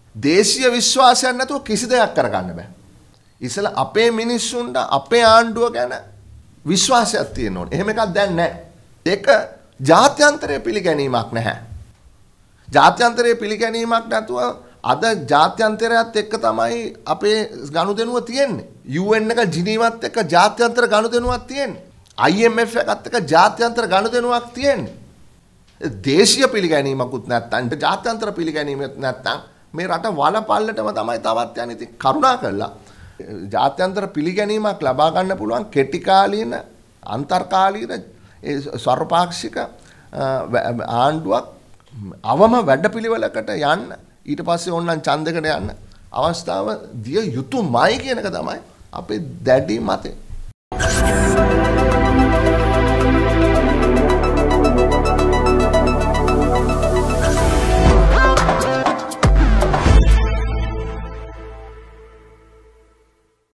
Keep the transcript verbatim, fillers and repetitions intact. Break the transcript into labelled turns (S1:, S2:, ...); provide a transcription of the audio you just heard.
S1: දේශීය විශ්වාසයක් නැතුව කිසි දෙයක් කරගන්න බෑ. ඉතල අපේ මිනිස්සුන්ට අපේ ආණ්ඩුව ගැන විශ්වාසයක් තියෙන්න ඕනේ. එහෙම එකක් දැන් නැහැ. ඒක ජාත්‍යන්තරයේ පිළිගැනීමක් නැහැ. ජාත්‍යන්තරයේ පිළිගැනීමක් නැතුව අද ජාත්‍යන්තරයත් එක්ක තමයි අපේ ගනුදෙනුව තියෙන්නේ. යූ එන් එක ජිනීවත් එක්ක ජාත්‍යන්තර ගනුදෙනුවක් තියෙන්නේ. ආයි එම් එෆ් එකත් එක්ක ජාත්‍යන්තර ගනුදෙනුවක් තියෙන්නේ. දේශීය පිළිගැනීමකුත් නැත්නම් ජාත්‍යන්තර පිළිගැනීමක් නැත්නම් මේ රට වලපල්ලටම තමයි තවත් යන්නේ. ඉතින් කරුණා කළා ජාත්‍යන්තර පිළිගැනීමක් ලබා ගන්න පුළුවන් කෙටි කාලීන අන්තර්කාලීන සර්වපාක්ෂික ආණ්ඩුවක් අවම වැඩපිළිවෙලකට යන්න ඊට පස්සේ ඕනනම් ඡන්දයකට යන්න අවස්ථාව දිය යුතුමයි කියන එක තමයි අපේ දැඩි මතය.